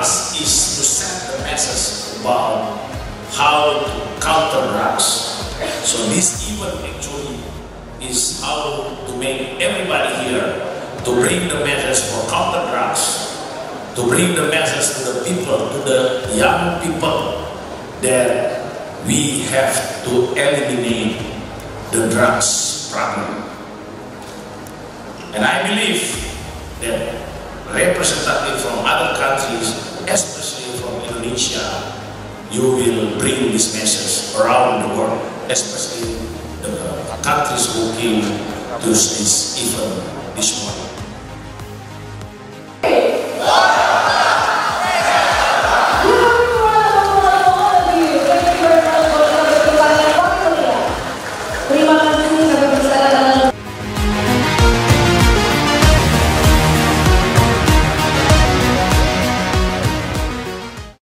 task is to send the message about how to counter drugs. So this event actually is how to make everybody here to bring the message for counter drugs, to bring the message to the people, to the young people, that we have to eliminate the drugs problem. And I believe that representatives from other countries, especially from Indonesia, you will bring this message around the world, especially the countries who came to this event this morning.